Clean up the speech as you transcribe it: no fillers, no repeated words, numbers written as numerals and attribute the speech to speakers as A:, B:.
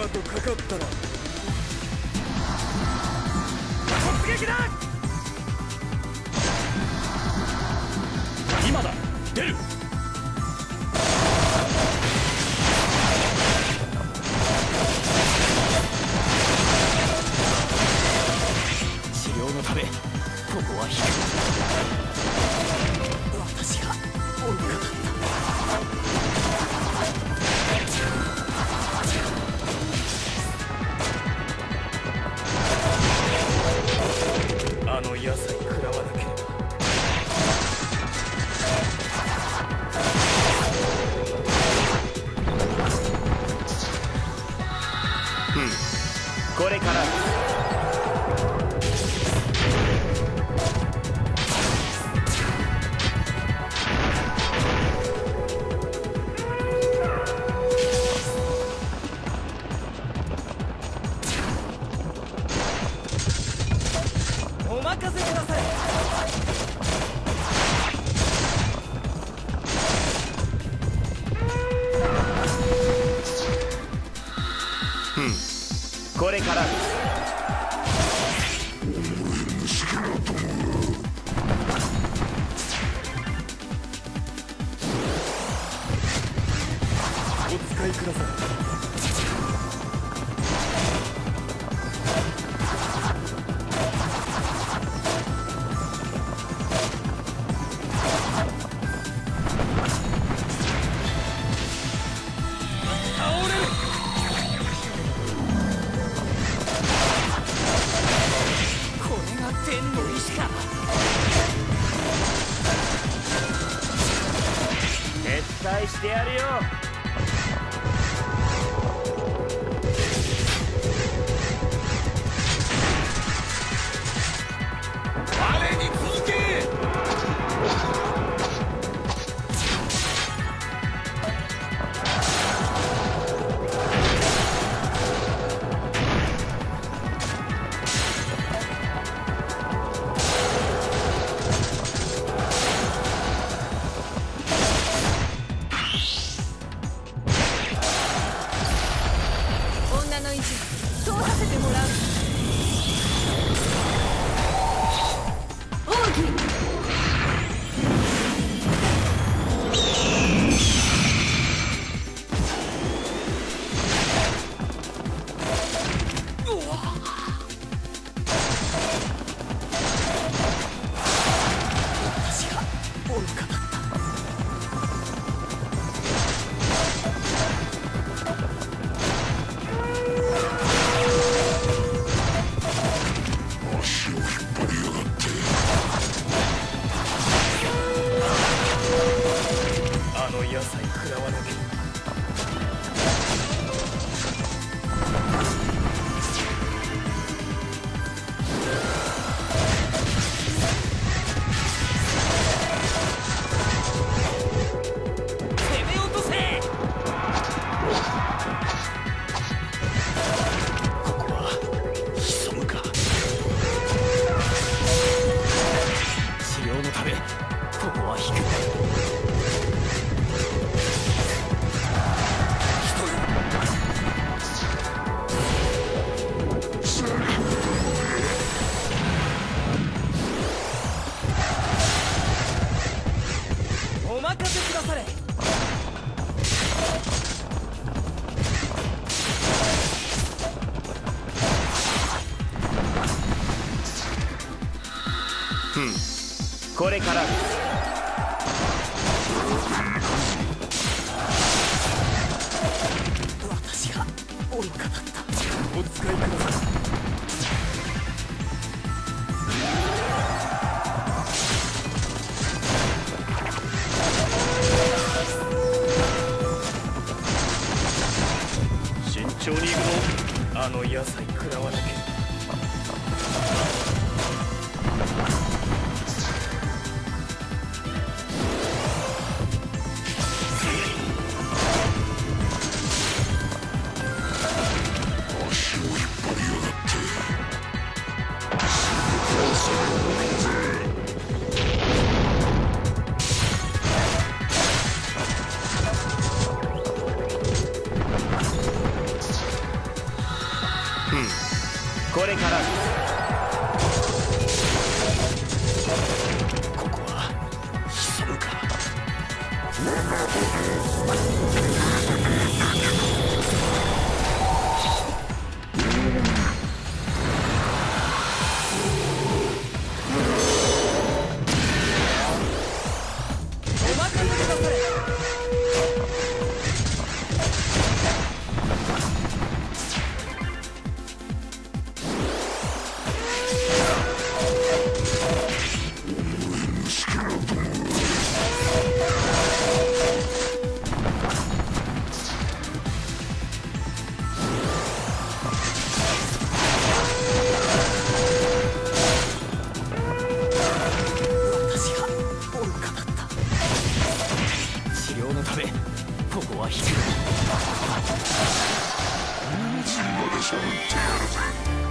A: ートかかったら突撃だ。今だ、出る。治療のためここは引く。私が愚かだった。あの野菜食らわなければ。これからお任せください。これからお使いください。してやるよ。我に続け。
B: 通させてもらう。奥義。私が愚かだった。野菜食らわなきゃ。攻め落とせ。ここは潜むか。治療のためここは引く。お任せくだされ。これから私が愚かだった。お使いください。慎重に行くの。あの野菜食らわなきゃ。 これから
A: ここは潜むか。
C: お任せくだされ。
A: 私が愚かだった。治療のためここは引く。
D: まで探ってやるぜ。